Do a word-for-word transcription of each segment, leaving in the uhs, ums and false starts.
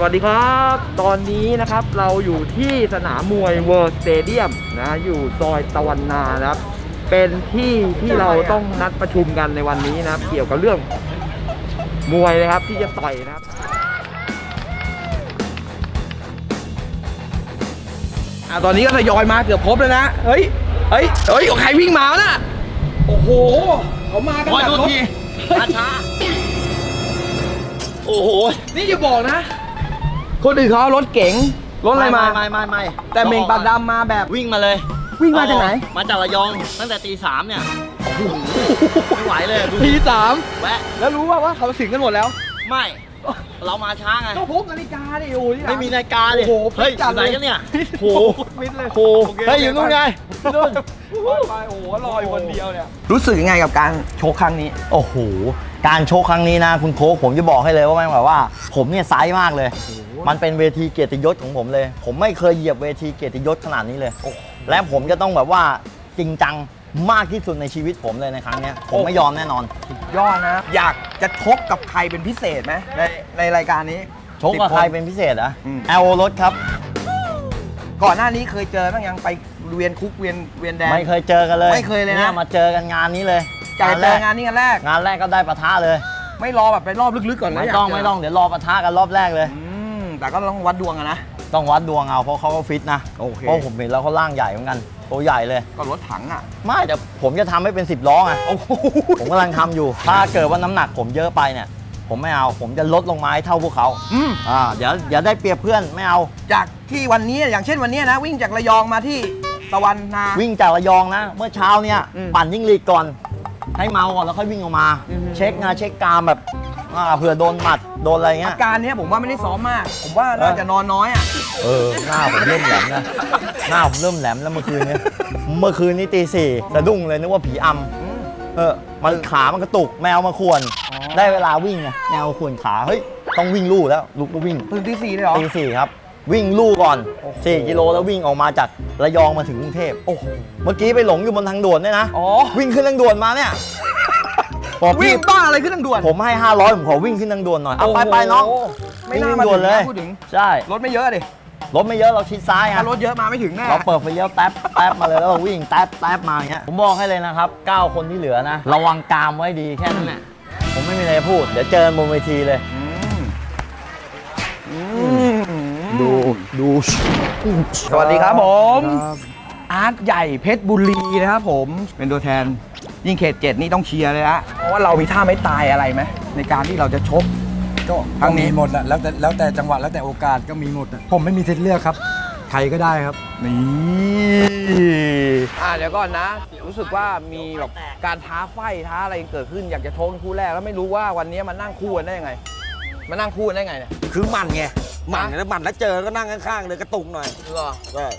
วัสดีครับตอนนี้นะครับเราอยู่ที่สนามมวยเวิลด์สเตเดียมนะอยู่ซอยตะวันนานะครับเป็นที่ที่เราต้องนัดประชุมกันในวันนี้นะครับเกี่ยวกับเรื่องมวยนะครับที่จะต่อยนะครับอ่ะตอนนี้ก็ทยอยมาเกือบครบแล้วนะเฮ้ยเฮ้ยเฮ้ยใครวิ่งมาน่ะโอ้โหเขามากันแบบรถช้าโอ้โหนี่อย่าบอกนะคนอื่นเขารถเก๋งรถอะไรมาไม่ไม่ไม่แต่เมงปากดำมาแบบวิ่งมาเลยวิ่งมาจากไหนมาจากระยองตั้งแต่ตีสามเนี่ยไม่ไหวเลยตีสามแวะแล้วรู้ว่าว่าเขาถึงกันหมดแล้วไม่เรามาช้าไงก็พกนาฬิกาดิโอ้ยไม่มีนาฬิกาดิเฮ้ยไหนกันเนี่ยโหมิดเลยโหเฮ้ยอยู่นู่นไงนู่นไปโอ้โหรออยู่คนเดียวเนี่ยรู้สึกยังไงกับการโชว์ครั้งนี้โอ้โหการโชว์ครั้งนี้นะคุณโค้ชผมจะบอกให้เลยว่าแม่งแบบว่าผมเนี่ยไซส์มากเลยมันเป็นเวทีเกียรติยศของผมเลยผมไม่เคยเหยียบเวทีเกียรติยศขนาดนี้เลยและผมจะต้องแบบว่าจริงจังมากที่สุดในชีวิตผมเลยในครั้งนี้ผมไม่ยอมแน่นอนยอดนะอยากจะชกกับใครเป็นพิเศษไหมในในรายการนี้ชกกับใครเป็นพิเศษอะแอลรถครับก่อนหน้านี้เคยเจอบ้างยังไปเวียนคุกเวียนเวียนแดงไม่เคยเจอกันเลยไม่เคยเลยนะมาเจอกันงานนี้เลยการเจองานนี้กันแรกงานแรกก็ได้ปะทะเลยไม่รอแบบไปรอบลึกๆก่อนนะไม่ต้องไม่ต้องเดี๋ยวรอปะทะกันรอบแรกเลยแต่ก็ต้องวัดดวงอะนะต้องวัดดวงเอาเพราะเขาก็ฟิตนะโอเคเพราะผมเห็นแล้วเขาร่างใหญ่เหมือนกันตัวใหญ่เลยก็รถถังอ่ะไม่แต่ผมจะทำให้เป็นสิบล้อไงผมกำลังทำอยู่ถ้าเกิดว่าน้ำหนักผมเยอะไปเนี่ยผมไม่เอาผมจะลดลงมาให้เท่าพวกเขาอ่าเดี๋ยวอย่าได้เปรียบเพื่อนไม่เอาจากที่วันนี้อย่างเช่นวันนี้นะวิ่งจากระยองมาที่ตะวันนาวิ่งจากระยองนะเมื่อเช้าเนี่ยปั่นยิ่งลีกก่อนให้เมาก่อนแล้วค่อยวิ่งออกมาเช็คงานเช็คกรามแบบเผื่อโดนหมัดโดนอะไรเงี้ยอาการนี้ผมว่าไม่ได้ซ้อมมากผมว่าน่าจะนอนน้อยอ่ะเออหน้าผมเริ่มแหลมนะหน้าผมเริ่มแหลมแล้วเมื่อคืนนี้เมื่อคืนนี้ตีสี่สะดุ้งเลยนึกว่าผีอำเออมันขามันกระตุกแมวมาข่วนได้เวลาวิ่งไงแมวข่วนขาเฮ้ยต้องวิ่งลู่แล้วลุกก็วิ่งตื่นตีสี่เลยเหรอตีสี่ครับวิ่งลู่ก่อนสี่กิโลแล้ววิ่งออกมาจากระยองมาถึงกรุงเทพโอ้เมื่อกี้ไปหลงอยู่บนทางด่วนเนี่ยนะวิ่งขึ้นทางด่วนมาเนี่ยวิ่งบ้าอะไรขึ้นทางด่วนผมให้ห้าร้อยผมขอวิ่งขึ้นทางด่วนหน่อยเอาไปไปน้องไม่น่ามาด่วนเลยพูดถึงใช่รถไม่เยอะดิรถไม่เยอะเราชิดซ้ายถ้ารถเยอะมาไม่ถึงแน่เราเปิดไฟเลี้ยวแท็บแท็บมาเลยแล้วเราวิ่งแท็บแท็บมาอย่างเงี้ยผมบอกให้เลยนะครับเก้าคนที่เหลือนะระวังกามไว้ดีแค่นั้นแหละผมไม่มีอะไรพูดเดี๋ยวเจอบนเวทีเลยดูดูสวัสดีครับผมอาร์ตใหญ่เพชรบุรีนะครับผมเป็นตัวแทนยิ่งเขตเจ็ดนี่ต้องเชียร์เลยฮะเพราะว่าเรามีท่าไม่ตายอะไรไหมในการที่เราจะชกก็ทั้งนี้หมดแหละแล้วแต่แล้วแต่จังหวะแล้วแต่โอกาสก็มีหมดผมไม่มีสิทธิ์เลือกครับใครก็ได้ครับนี่อ่าเดี๋ยวก่อนนะรู้สึกว่ามีแบบการท้าไฟท้าอะไรเกิดขึ้นอยากจะชกคู่แรกแล้วไม่รู้ว่าวันนี้มันนั่งคู่กันได้ยังไงมันนั่งคู่กันได้ไงเนี่ยคือมันไงมันแล้วมันแล้วเจอก็นั่งข้างๆเลยกระตุกหน่อยเหรอใช่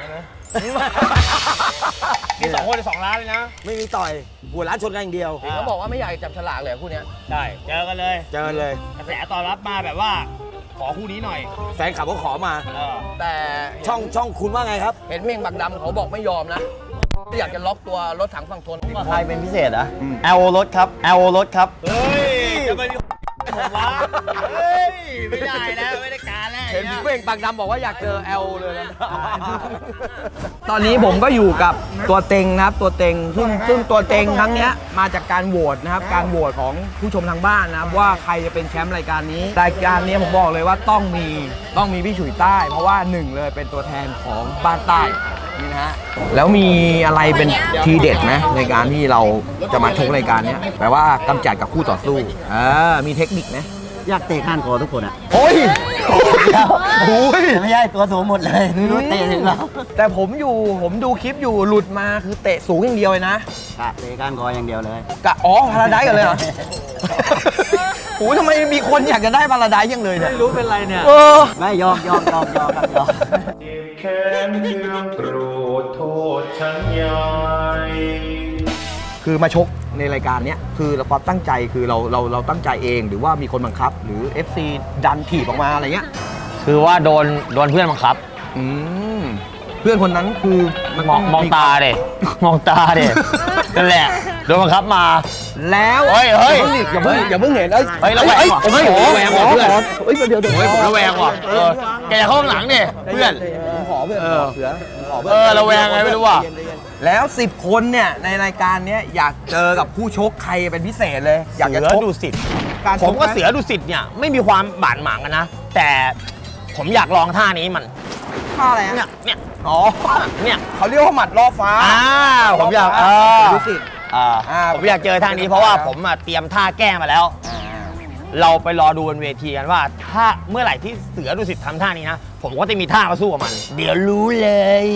นี่สองคนในสองล้านเลยนะไม่มีต่อยหัวร้านชนกันอย่างเดียวเขาบอกว่าไม่อยากจับฉลากเลยคู่นี้ใช่เจอกันเลยเจอเลยกระแสตอนรับมาแบบว่าขอคู่นี้หน่อยแฟนขับก็ขอมาแต่ช่องช่องคุณว่าไงครับเห็นเมงบักดำเขาบอกไม่ยอมนะอยากจะล็อกตัวรถถังฝั่งทนใครเป็นพิเศษอะแอลรถครับแอลรถครับเฮ้ยจะไปผมว่าเฮ้ยไม่ได้แล้วไม่ได้การแล้วเห็นเม่งปากดำบอกว่าอยากเจอแอลเลยนะตอนนี้ผมก็อยู่กับตัวเต็งนะครับตัวเต็งซึ่งซึ่งตัวเต็งครั้งนี้มาจากการโหวตนะครับการโหวตของผู้ชมทางบ้านนะครับว่าใครจะเป็นแชมป์รายการนี้รายการนี้ผมบอกเลยว่าต้องมีต้องมีพี่ฉุยใต้เพราะว่าหนึ่งเลยเป็นตัวแทนของบ้านใต้นี่นะฮะแล้วมีอะไรเป็นทีเด็ดไหมในการที่เราจะมาชกรายการนี้แปลว่ากำจัดกับคู่ต่อสู้เออมีเทคนิคไหมอยากเตะข้างคอทุกคนอ่ะโอ้ยโอ้ยไม่ใช่ตัวสูงหมดเลยรู้เตะถึงแล้วแต่ผมอยู่ผมดูคลิปอยู่หลุดมาคือเตะสูงอย่างเดียวเลยนะเตะข้างคออย่างเดียวเลยกะอ๋อพาราไดซ์กันเลยเหรอโอ้ยทำไมมีคนอยากจะได้พาราไดซ์ยังเลยเนี่ยไม่รู้เป็นไรเนี่ยไม่ยอมยอมยอมยอมยอมแค้นเรื่องโกรธโทษฉันยายคือมาชกในรายการนี้คือเราความตั้งใจคือเราเราเราตั้งใจเองหรือว่ามีคนบังคับหรือ เอฟ ซี ดันถีบออกมาอะไรเงี้ยคือว่าโดนโดนเพื่อนบังคับอืมพื่อนคนนั้นคือมันมองมองตาเด็มองตาเด็นั่นแหละโดนบังคับมาแล้วเฮ้ยเฮ้ยอย่าเพิ่งอย่าเพิ่งเห็นเอ้ยเฮ้ยระแวงว่ะเฮ้ยโอ้โหระแวงว่ะเพื่อนเฮ้ยเดี๋ยวเดี๋ยวโอ้ยผมระแวงว่ะเออแกอย่าเข้าข้างหลังดิเพื่อนผมขอเพื่อนเออเสือขอเออระแวงไงไม่รู้ว่ะแล้วสิบคนเนี่ยในรายการเนี้ยอยากเจอกับผู้ชกใครเป็นพิเศษเลย อยากจะเสืชอก ดุสิตการชผมกับไหเสือดุสิตเนี่ยไม่มีความบาดหมางกันนะ แต่ผมอยากลองท่านี้มันท่าอะไรเนี่ฮะยเนี่ยอ๋อเนี่ยเขาเรียกว่าหมัดล่อฟ้าอ่าผมอยากเออดูสิอ่าอ่าผมอยากเจอท่านี้เพราะว่าผมอะเตรียมท่าแก้มาแล้ว เราไปรอดูบนเวทีกันว่า ถ้าเมื่อไหร่ที่เสือดุสิตทำท่านี้นะ ผมก็จะมีท่ามาสู้กับมัน เดี๋ยวรู้เลย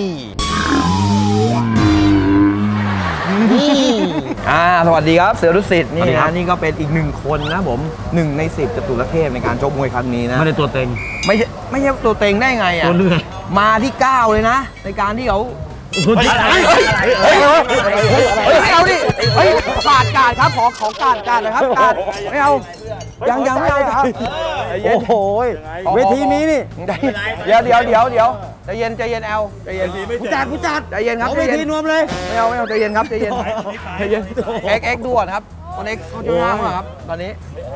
นี่อ่าสวัสดีครับเสือดุสิตนี่สวัสดีครันะบนี่ก็เป็นอีกหนึ่งคนนะผมหนึ่งในสิบจตุรเทพในการชกมวยครั้งนี้นะไม่ได้ตัวเต็งไม่ใช่ไม่ใช่ตัวเต็งได้ไงอ่ะตัวเหนื่อยมาที่เก้าเลยนะ ในการที่เขาตัวจริงเฮ้ยเฮ้ยเฮ้ยไม่เอาดิเฮ้ยกาดกาดครับขอขอกาดกาดนะครับกาดไม่เอายังยังไม่เอาครับโอ้โหเวทีนี้นี่เดี๋ยวเดี๋ยวเดี๋ยวเดี๋ยวใจเย็นใจเย็นแอลใจเย็นผู้จัดผู้จัดใจเย็นครับใจเย็นนวมเลยไม่เอาไม่เอาใจเย็นครับใจเย็นใจเย็นเอ็กเอ็กด่วนครับคนเอ็กเขาจะห้ามครับตอนนี้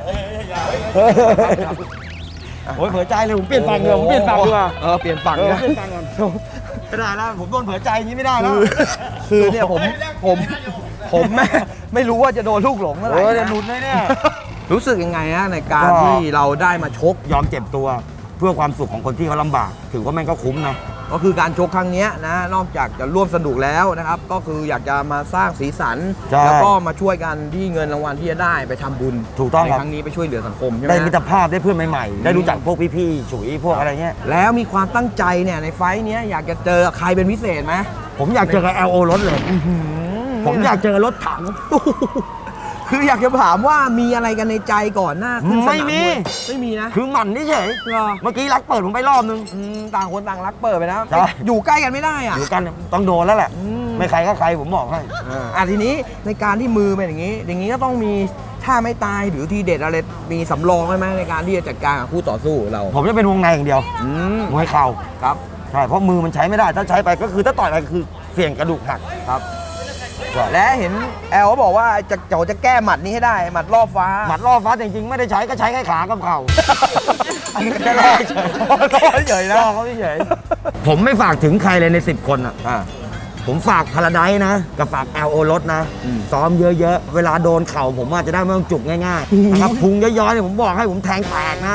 โอ้ยเผลอใจเลยผมเปลี่ยนฝั่งเดียวผมเปลี่ยนฝั่งดีกว่าเออเปลี่ยนฝั่งนะไม่ได้แล้วผมโดนเผลอใจอย่างนี้ไม่ได้แล้วคือเนี่ยผมผมผมไม่ไม่รู้ว่าจะโดนลูกหลงเมื่อไหร่โอ้ยนะหลุดเลยเนี่ยรู้สึกยังไงฮะในการก็ที่เราได้มาชกยอมเจ็บตัวเพื่อความสุขของคนที่เขาลำบาก ถือว่าแม่งก็คุ้มนะก็คือการชกครั้งเนี้ยนะนอกจากจะร่วมสนุกแล้วนะครับ ก็คืออยากจะมาสร้างสีสันใช่แล้วก็มาช่วยกันที่เงินรางวัลที่จะได้ไปทำบุญถูกต้องในครับครั้งนี้ไปช่วยเหลือสังคมใช่ไหมได้มิตรฮะภาพได้เพื่อนใหม่ๆ ได้รู้จักพวกพี่ๆฉุยพวกอะไรเงี้ยแล้วมีความตั้งใจเนี่ยในไฟท์เนี้ยอยากจะเจอใครเป็นพิเศษไหมผมอยากเจอกับ แอล โอ รถเลย ผมอยากเจอรถถังคืออยากจะถามว่ามีอะไรกันในใจก่อนหน้าขึ้นสนามไม่มีวยไม่มีนะคือหมันเฉยเหรอเมื่อกี้รักเปิดผมไปรอบนึงอืมต่างคนต่างรักเปิดไปนะใช่อยู่ใกล้กันไม่ได้อ่ะอยู่กันต้องโดนแล้วแหละอืมไม่ใครก็ใครผมบอกให้อ่าอ่ะทีนี้ในการที่มือเป็นอย่างนี้ อย่างนี้ก็ต้องมีท่าไม่ตายหรือทีเด็ดอะไรมีสำรองใช่ไหมในการที่จะจัดการกับคู่ต่อสู้เราผมจะเป็นวงในอย่างเดียวอืมมวยเข่าครับใช่เพราะมือมันใช้ไม่ได้ถ้าใช้ไปก็คือถ้าต่อยไปคือเสี่ยงกระดูกหักครับ และเห็นแอลเขาบอกว่าจะเจ้าจะแก้หมัดนี้ให้ได้หมัดรอบฟ้าหมัดล่อฟ้าจริงๆไม่ได้ใช้ก็ใช้แค่ขากับเข่าอันนี้แค่ล่อเฉยล่อเฉยนะล่อเขาเฉยผมไม่ฝากถึงใครเลยในสิบคนอ่ะอ่าผมฝากพาราไดซ์นะ กับฝาก แอล โอ รถนะอืมซ้อมเยอะๆ เวลาโดนเข่าผมอาจจะได้ไม่ต้องจุกง่ายๆนะครับพุงย้อยๆเนี่ยผมบอกให้ผมแทงแตกนะ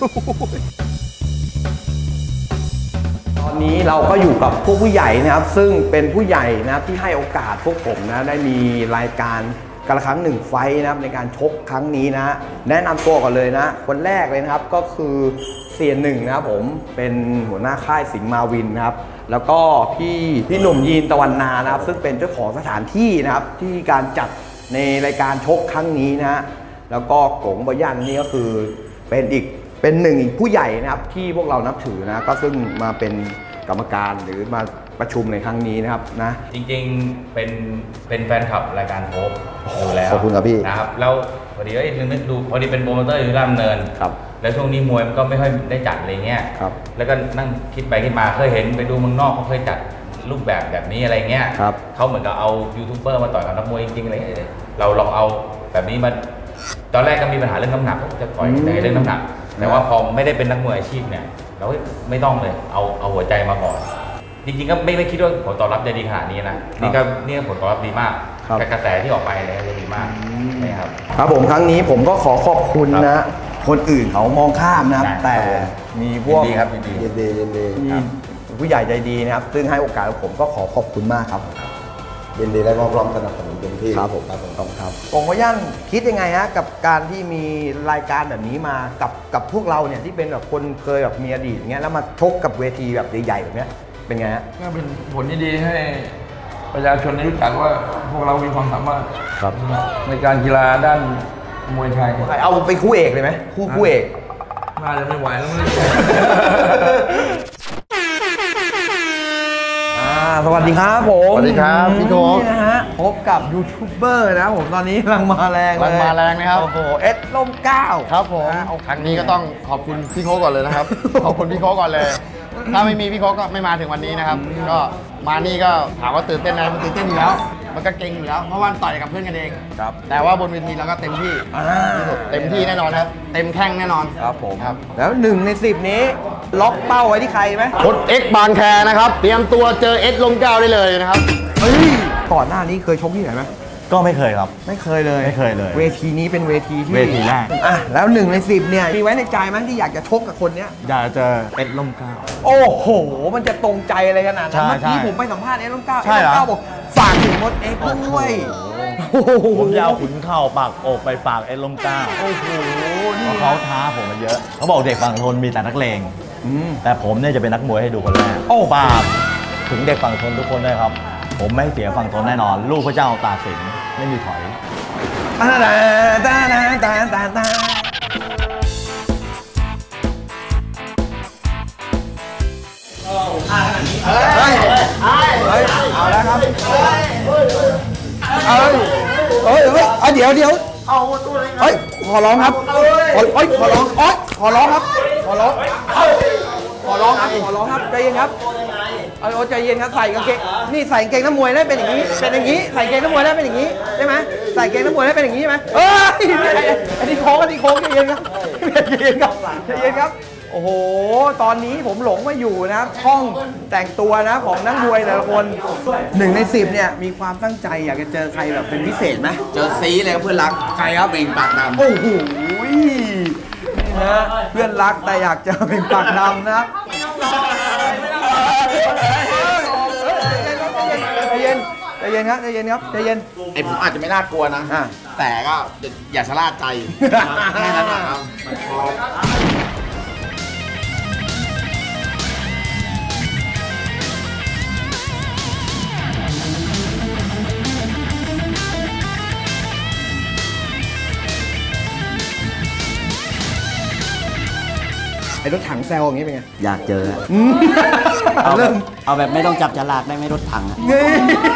ตอนนี้เราก็อยู่กับพวกผู้ใหญ่นะครับ ซึ่งเป็นผู้ใหญ่นะครับที่ให้โอกาสพวกผมนะได้มีรายการกันละครั้งหนึ่งไฟท์นะครับในการชกครั้งนี้นะ แนะนำตัวก่อนเลยนะ คนแรกเลยนะครับก็คือเสียหนึ่งนะครับผมเป็นหัวหน้าค่ายสิงห์มาวินนะครับ แล้วก็พี่พี่หนุ่มยีนตะวันนานะครับ ซึ่งเป็นเจ้าของสถานที่นะครับที่การจัดในรายการชกครั้งนี้นะฮะแล้วก็กงบยันนี่ก็คือเป็นอีกเป็นหนึ่งอีกผู้ใหญ่นะครับที่พวกเรานับถือนะก็ซึ่งมาเป็นกรรมการหรือมาประชุมในครั้งนี้นะครับนะจริงๆ เป็นเป็นแฟนคลับรายการโฮปอยู่แล้วขอบคุณครับพี่นะครับแล้วพอดีก็นึกดูพอดีเป็นโปรโมเตอร์อยู่ร่ำเนินครับแล้วช่วงนี้มวยมันก็ไม่ค่อยได้จัดอะไรเงี้ยครับแล้วก็นั่งคิดไปคิดมาเคยเห็นไปดูเมืองนอกเขาเคยจัดรูปแบบแบบนี้อะไรเงี้ยครับเขาเหมือนกับเอายูทูบเบอร์มาต่อยกับนักมวยจริงๆอะไรเงี้ยเราลองเอาแบบนี้มาตอนแรกก็มีปัญหาเรื่องน้ำหนักจะต่อยในเรื่องน้ำหนัก แต่ว่าพอไม่ได้เป็นนักมวยอาชีพเนี่ยเราไม่ต้องเลยเอาเอาหัวใจมาก่อนจริงๆก็ไม่ไม่คิดว่าผลตอบรับจะดีขนาดนี้นะนี่ก็นี่ผลตอบรับดีมากครับกระแสที่ออกไปเนี่ยจะดีมากนะครับครับผมครั้งนี้ผมก็ขอขอบคุณครันะบคนอื่นเขามองข้ามนะครับได้แต่ครับมีพวกยินดีครับยินดียินดียินดีมีผู้ใหญ่ใจดีนะครับ ซึ่งให้โอกาสผมก็ขอขอบคุณมากครับยินดีและพร้อมสนับสนุนเต็มที่ครับผมครับผมขอบคุณครับกงพยันคิดยังไงฮะกับการที่มีรายการแบบนี้มากับกับพวกเราเนี่ยที่เป็นแบบคนเคยแบบมีอดีตอย่างเงี้ยแล้วมาชกกับเวทีแบบใหญ่ๆแบบเนี้ยเป็นไงฮะก็เป็นผลที่ดีให้ประชาชนได้รู้จักว่าพวกเรามีความสามารถครับในการกีฬาด้านมวยไทยเอาไปคู่เอกเลยไหมคู่คู่เอกน่าจะไม่ไหวแล้วไม่ได้อ่าสวัสดีครับผมสวัสดีครับพี่โก้นี่นะฮะพบกับยูทูบเบอร์นะผมตอนนี้กำลังมาแรงเลยกำลังมาแรงนะครับโอ้โหเอ็ดล่มเกล้าครับผมนะเอาครั้งนี้ก็ต้องขอบคุณพี่โค้กก่อนเลยนะครับ ขอบคุณพี่โค้กก่อนเลยถ้าไม่มีพี่โค้กก็ไม่มาถึงวันนี้นะครับก็มานี่ก็ถามว่าตื่นเต้นไหมมันตื่นเต้นอยู่แล้วมันก็เก่งอยู่แล้วเพราะว่าต่อยกับเพื่อนกันเองครับแต่ว่าบนเวทีเราก็เต็มที่เต็มที่แน่นอนครับเต็มแข้งแน่นอนครับผมครับแล้วหนึ่งในสิบนี้ล็อกเป้าไว้ที่ใครไหมโค้ชเอ็กซ์บางแคนะครับเตรียมตัวเจอเอ็กซ์ลมเกล้าได้เลยนะครับเฮ้ยก่อนหน้านี้เคยชกที่ไหนไหมก็ไม่เคยครับไม่เคยเลยไม่เคยเลยเวทีนี้เป็นเวทีที่เวทีแรกอ่ะแล้วหนึ่งในสิบเนี่ยมีไว้ในใจไหมที่อยากจะชกกับคนเนี้ยอยากเจอเอ็ดลมเกล้าโอ้โห มันจะตรงใจอะไรขนาดนั้นใช่เมื่อกี้ใช่ผมไปสัมภาษณ์เอ็กซ์ล้มเก้าใช่เอ็กซ์เหรอล้มเก้าบอกฝากถึงมดเอ็กซ์ด้วยโอ้โหผมจะเอาขุนเข่าปากอกไปฝากเอ็ดลมเกล้าโอ้โหเพราะเขาท้าผมมาเยอะ เขาบอกเด็กฝั่งทนมีแต่นักเลงอืมแต่ผมเนี่ยจะเป็นนักมวยให้ดูคนแรกโอ้ฝากถึงเด็กฝั่งทนทุกคนด้วยครับ ผมไม่เสียฝั่งทนแน่นอน ลูกพระเจ้าตากสินไม่มีถอยตาตาตาตาตาตาเฮ้ยเฮ้ยเอาแล้วครับเฮ้ยเฮ้ยเฮ้ยเอาเดี๋ยวเดี๋ยวเฮ้ยขอร้องครับเฮ้ยขอร้องโอ๊ยขอร้องครับขอร้องขอร้องครับขอร้องครับใจเย็นครับเอาเอาใจเย็นครับใส่กางเกงนี่ใส่กางเกงนักมวยได้เป็นอย่างนี้เป็นอย่างนี้ใส่กางเกงนักมวยได้เป็นอย่างนี้ใช่ไหมใส่กางเกงนักมวยได้เป็นอย่างนี้ใช่ไหมเอ้ยไม่ใช่อันนี้โค้งอันนี้โค้งใจเย็นครับใจเย็นครับใจเย็นครับโอ้โหตอนนี้ผมหลงมาอยู่นะครับห้องแต่งตัวนะของนักมวยแต่ละคนหนึ่งในสิบเนี่ยมีความตั้งใจอยากจะเจอใครแบบเป็นพิเศษไหมเจอซีเลยเพื่อนรักใครครับเบ่งปากดำโอ้โหนี่นะเพื่อนรักแต่อยากเจอเป็นปากดำนะครับใจเย็นใจเย็นครับใจเย็นครับใจเย็นไอผมอาจจะไม่น่ากลัวนะอ่ะแต่ก็อย่าชะล่าใจแค่นั้นนะครับไอ้รถถังแซวอย่างนี้เป็นไงอยากเจอเอาเริ่มเอาแบบไม่ต้องจับฉลากได้ไหมรถถังอะนี่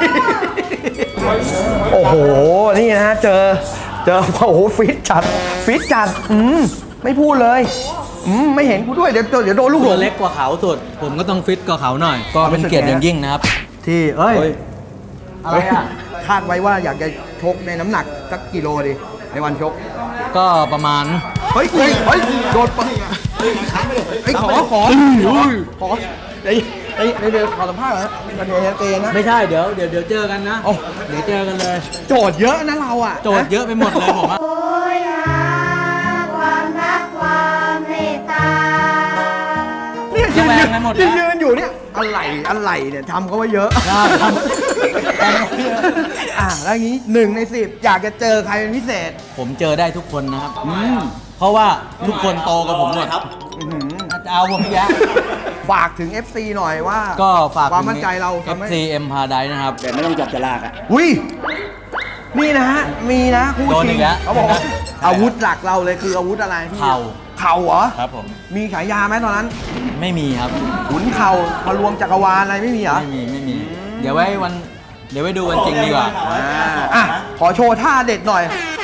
โอ้โห นี่นะฮะ เจอ เจอ โอ้โห ฟิตจัด ฟิตจัด อืม ไม่พูดเลย อืม ไม่เห็นกูด้วย เดี๋ยว เดี๋ยวโดนลูกหลตัวงเล็กกว่าเขาสุด ผมก็ต้องฟิตกว่าเขาหน่อย ก็เป็นเกียรติอย่างยิ่งนะครับที่ เอ้ยอะไรอ่ะคาดไว้ว่าอยากจะชกในน้ำหนักสักกิโลดิ ในวันชกก็ประมาณเฮ้ย เฮ้ย เฮ้ย โดนปะเฮ้ย ขอ ขอ ขอเดี๋ยวเดี๋ยวเดี๋ยวขอสัมภาษณ์หน่อยนะเดี๋ยวเตนะไม่ใช่เดี๋ยวเดี๋ยวเดี๋ยวเจอกันนะโอ้เดี๋ยวเจอกันเลยโจทย์เยอะนะเราอ่ะโจทย์เยอะไปหมดเลยผมอะโอยหาความรักความเมตตาเนี่ยยืนแรงไปหมดยืแล้นวยืนอยู่เนี่ยอะไรอะไรเนี่ยทำเขาไว้เยอะได้ครับอ่ะแล้วอย่างนี้หนึ่งในสิบอยากจะเจอใครเป็นพิเศษผมเจอได้ทุกคนนะครับ เพราะว่าทุกคนโตกับผมหมดจะเอาผมอีกแล้วฝากถึง เอฟ ซี หน่อยว่าก็ฝากความมั่นใจเราเอทำฟให้ซี เอ็ม Paradise นะครับแต่ไม่ต้องจับฉลากอะอุ้ยนี่นะฮะมีนะคู่โดนชิอีงกแล้วเขาบอกว่าอาวุธหลักเราเลยคืออาวุธอะไรที่เข่าเข่าเหรอครับผมมีฉายาไหมตอนนั้นไม่มีครับขุนเข่าพลวงจักรวาลอะไรไม่มีเหรอไม่มีไม่มี เดี๋ยวไว้วัน เดี๋ยวไว้ดูวันจริงดีกว่าอ่าอ่ะขอโชว์ท่าเด็ดหน่อย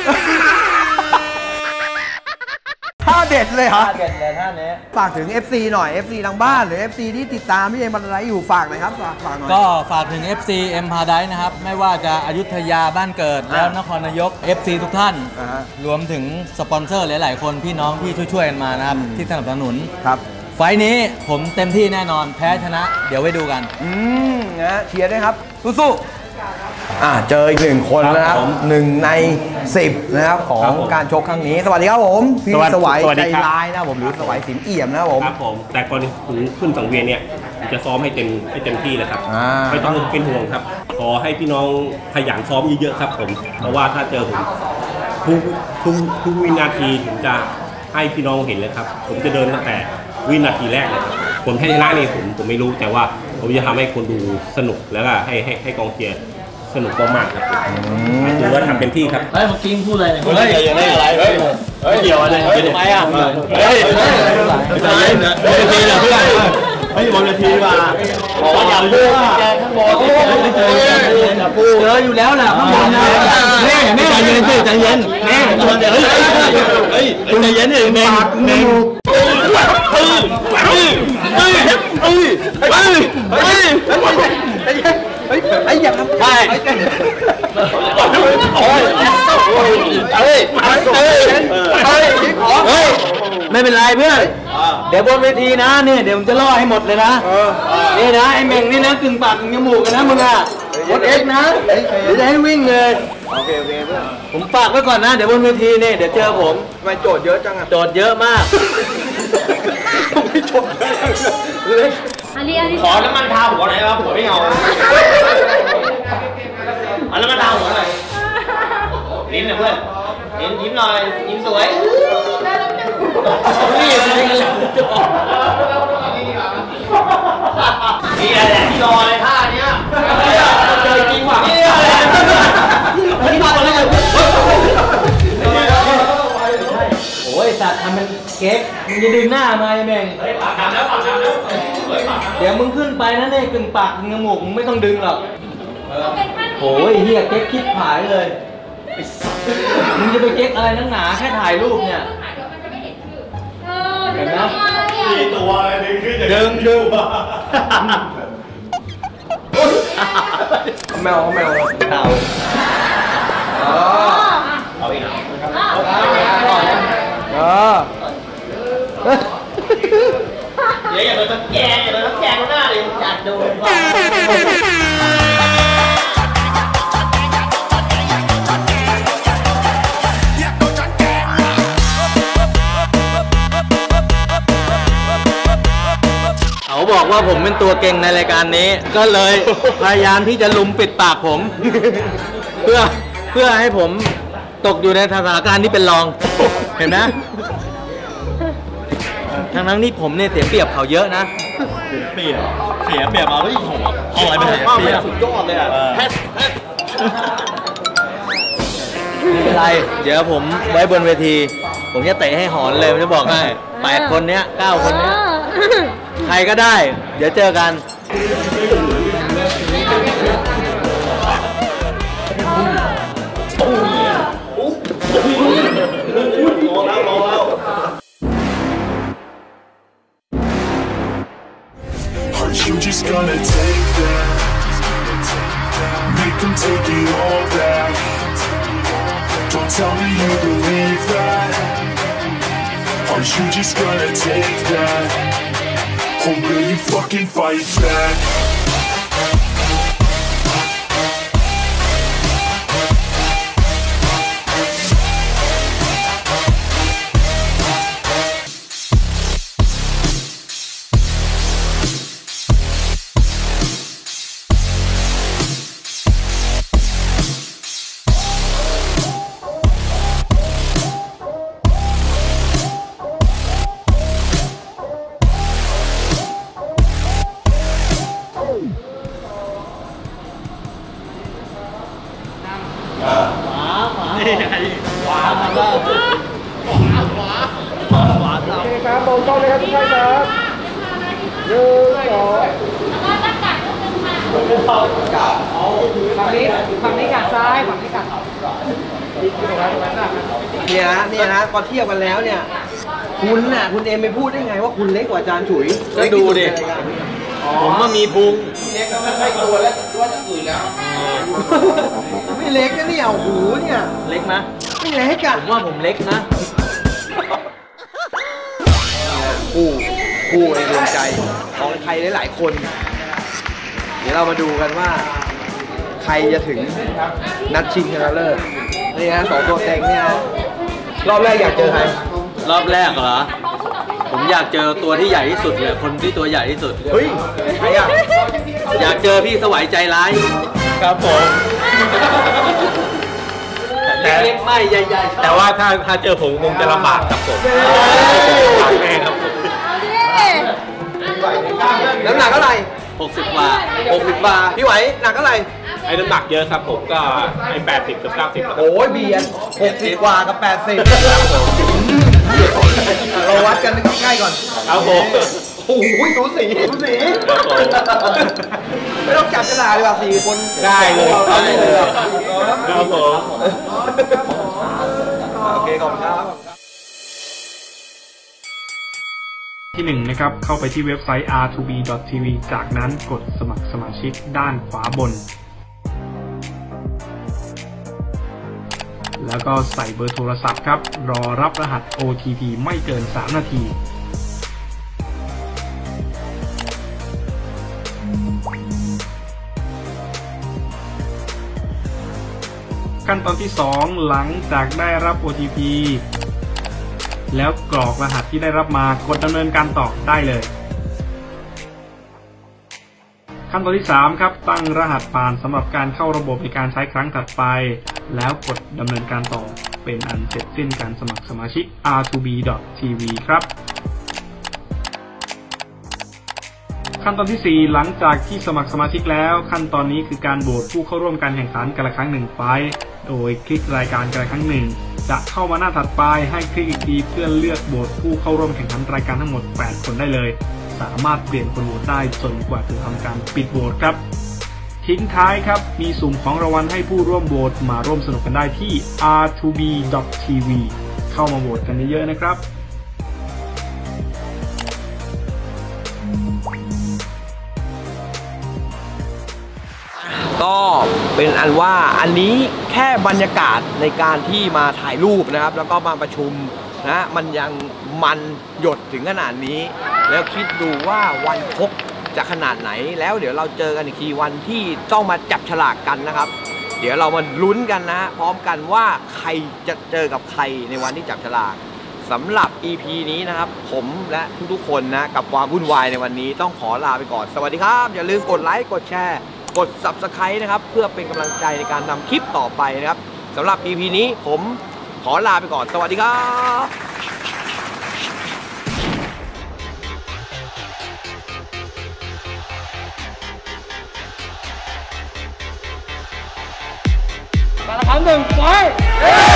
ท่าเด็ดเลยเหรอท่าเด็ดเลยท่านี้ฝากถึง เอฟ ซี หน่อย เอฟ ซี ทางบ้านหรือ เอฟ ซี ที่ติดตามพี่เอ็มบันไลอยู่ฝากหน่อยครับฝากฝากหน่อยก็ฝากถึง เอฟ ซี เอ็ม Paradise นะครับ ไม่ว่าจะอยุธยาบ้านเกิด แล้วนครนายก เอฟ ซี ทุกท่านอ่าฮะรวมถึงสปอนเซอร์หลาย ๆ คนพี่น้องที่ช่วย ๆ กันมานะครับ ที่สนับสนุนครับไฟล์นี้ผมเต็มที่แน่นอนแพ้ชนะ เดี๋ยวไว้ดูกันอืมนะเชียร์ด้วยครับ สู้ๆอ่าเจออีกหนึ่งคนนะครับหนึ่งในสิบนะครับของการชกครั้งนี้ สวัสดีครับผมพี่สวัสดีสวัยสวัสใจดีครับร้ายนะครับผมหรือสวัยสินเอี่ยมนะครับผมครับผมแต่ก่อนถึงขึ้นสังเวียนเนี่ยผมจะซ้อมให้เต็มให้เต็มที่เลยครับอ่าไม่ต้องเป็นห่วงครับ ขอให้พี่น้องขยันซ้อมเยอะๆครับผมเพราะว่าถ้าเจอผมทุกทุกทุกวินาทีผมจะให้พี่น้องเห็นเลยครับ ผมจะเดินตั้งแต่วินาทีแรกเลยครับผลแพ้ชนะนี่ผมผมไม่รู้แต่ว่าผมจะทำให้คนดูสนุกแล้วก็ให้ให้ให้กองเชียร์สนุกมากๆครับถือว่าทำเป็นที่ครับเฮ้ยเมื่อกี้พูดอะไรเนี่ยเฮ้ยอย่าได้อะไรเฮ้ยเฮ้ยเกี่ยวอะไรทำไมอ่ะเฮ้ยเฮ้ยใจเย็นนะบนเวทีเหรอเพื่อนเฮ้ยบนเวทีว่าขออย่าพูดแกข้างบนเจอเจออยู่แล้วแหละข้างบนนะแม่แม่ใจเย็นใจเย็นแม่เฮ้ยเฮ้ยใจเย็นเองเมงเมงเฮ้ยเฮ้ยเฮ้ยเฮ้ยเฮ้ยเฮ้ยเฮ้ยเฮ้ยไอ้อย่าทำใช่โอ้ยเฮ้ยเฮ้ยเฮ้ยเฮ้ยเฮ้ยไม่เป็นไรเพื่อนเดี๋ยวบนเวทีนะเนี่ยเดี๋ยวผมจะล่อให้หมดเลยนะนี่นะไอ้เม่งนี่นะกึ่งปากกึ่งจมูกกันนะมึงอ่ะรถเอ็กนะเดี๋ยวจะให้วิ่งเลยโอเคโอเคเพื่อนผมฝากไว้ก่อนนะเดี๋ยวบนเวทีนี่เดี๋ยวเจอผมทำไมโจทย์เยอะจังอ่ะโจทย์เยอะมากไม่โจทย์เลยขอน้ำมันทาหัวหน่อยครับหัวไม่เอาเอาน้ำมันทาหัวหน่อยลิ้นหน่อยเพื่อนลิ้นยิ้มหน่อยยิ้มสวยนี่นี่แหละที่รอเลยท่าเนี้ยเจอจริงว่ะนี่แหละที่มาเลยโอ้ยสัตว์ทำเป็นเก๊กมึงจะดึงหน้ามาไอ้แม่งเฮ้ยปากดำแล้วปากดำแล้วเดี๋ยวมึงขึ้นไปนะเนี่ยกึ่งปากกึ่งจมูกมึงไม่ต้องดึงหรอกโอ้ยเฮียเก๊กคิดผายเลยมึงจะไปเก๊กอะไรนักหนาแค่ถ่ายรูปเนี่ยเห็นไหมมีตัวดึงขึ้นดึงดึงแมวแมวเต่าเอาอีกเออเดี๋ยวอย่าโดนน้ำแกงอย่าโดนน้ำแกงหน้าเลยอยากโดนเขาบอกว่าผมเป็นตัวเก่งในรายการนี้ก็เลยพยายามที่จะลุมปิดปากผมเพื่อเพื่อให้ผมตกอยู่ในสถานการณ์ที่เป็นรองเห็นไหมทั้งนั้นนี่ผมเนี่ยเสียเปรียบเขาเยอะนะเปรียบเสียเปรียบเอาแล้วผมเอาอะไรไปเสียเปรียบสุดยอดเลยอ่ะไม่เป็นไรเดี๋ยวผมไว้บนเวทีผมจะเตะให้หอนเลยผมจะบอกให้แปดคนเนี้ยเก้าคนเนี้ยใครก็ได้เดี๋ยวเจอกัน You just gonna take that, make them take it all back. Don't tell me you believe that. Are you just gonna take that, or will you fucking fight back? นี่ไงขวาทำแล้วขวาขวาขวาขวาทำโอเคครับมองกล้องเลยครับทุกท่านครับหนึ่งสองแล้วก็ตั้งกัดลูกนึงมาฝั่งนี้ฝั่งนี้กัดซ้ายฝั่งนี้กัดเนี่ยนะเนี่ยนะพอเทียบกันแล้วเนี่ยคุณน่ะคุณเอ็มไปพูดได้ไงว่าคุณเล็กกว่าอาจารย์ฉุยก็ดูดิผมว่ามีพุงเล็กก็ไม่ใช่ตัวแล้วว่าจะอื่นแล้วไม่เล็กนะเนี่ยโอ้โหเนี่ยเล็กนะไม่เล็กอะผมว่าผมเล็กนะคู่คู่ในดวงใจของใครหลายๆคนเดี๋ยวเรามาดูกันว่าใครจะถึงนัดชิงชนะเลิศนี่นะสองตัวเต็งเนี่ยรอบแรกอยากเจอใครรอบแรกเหรอผมอยากเจอตัวที่ใหญ่ที่สุดเลยคนที่ตัวใหญ่ที่สุดเฮ้ยใครอ่ะอยากเจอพี่สวัยใจร้ายครับผมเล็กๆไม่ใหญ่ๆแต่ว่าถ้าถ้าเจอผมคงจะลำบากครับผมแน่ครับน้ำหนักเท่าไหร่หกสิบบาทหกสิบบาทพี่ไหวหนักเท่าไหร่ไอ้น้ำหนักเยอะครับผมก็ไอ้แปดสิบกับเก้าสิบโอ้ยเบียนหกสิบกว่ากับแปดสิบเราวัดกันใกล้ๆก่อนเอาผมโอ้โหสูสีสูสีไม่ต้องจับฉลากเลยว่ะสี่คนได้เลยได้เลยครับผมโอเคขอบคุณครับที่หนึ่งนะครับเข้าไปที่เว็บไซต์ อาร์ ทู บี ดอท ที วี จากนั้นกดสมัครสมาชิกด้านขวาบนแล้วก็ใส่เบอร์โทรศัพท์ครับรอรับรหัส โอ ที พี ไม่เกินสามนาทีขั้นตอนที่สองหลังจากได้รับ โอ ที พี แล้วกรอกรหัสที่ได้รับมากดดำเนินการต่อได้เลยขั้นตอนที่สามครับตั้งรหัสผ่านสำหรับการเข้าระบบในการใช้ครั้งถัดไปแล้วกดดำเนินการต่อเป็นอันเสร็จสิ้นการสมัครสมาชิก อาร์ ทู บี ดอท ที วี ครับขั้นตอนที่สี่หลังจากที่สมัครสมาชิกแล้วขั้นตอนนี้คือการโหวตผู้เข้าร่วมการแข่งขันกันละครั้งหนึ่งไฟล์โดยคลิกรายการกันละครั้งหนึ่งจะเข้ามาหน้าถัดไปให้คลิกอีกทีเพื่อเลือกโหวตผู้เข้าร่วมแข่งขันรายการทั้งหมดแปดคนได้เลยสามารถเปลี่ยนคนโหวตได้จนกว่าจะทำการปิดโหวตครับทิ้งท้ายครับมีสุ่มของรางวัลให้ผู้ร่วมโหวตมาร่วมสนุกกันได้ที่ อาร์ ทู บี ดอท ที วี เข้ามาโหวตกันเยอะๆนะครับก็เป็นอันว่าอันนี้แค่บรรยากาศในการที่มาถ่ายรูปนะครับแล้วก็มาประชุมนะมันยังมันหยดถึงขนาดนี้แล้วคิดดูว่าวันชกจะขนาดไหนแล้วเดี๋ยวเราเจอกันอีกทีวันที่ต้องมาจับฉลากกันนะครับเดี๋ยวเรามาลุ้นกันนะพร้อมกันว่าใครจะเจอกับใครในวันที่จับฉลากสำหรับ อี พี นี้นะครับผมและทุกๆคนนะกับความวุ่นวายในวันนี้ต้องขอลาไปก่อนสวัสดีครับอย่าลืมกดไลค์กดแชร์กด ซับสไครบ์ นะครับเพื่อเป็นกำลังใจในการทำคลิปต่อไปนะครับสำหรับ อี พี นี้ผมขอลาไปก่อนสวัสดีครับการละครั้งหนึ่งไฟ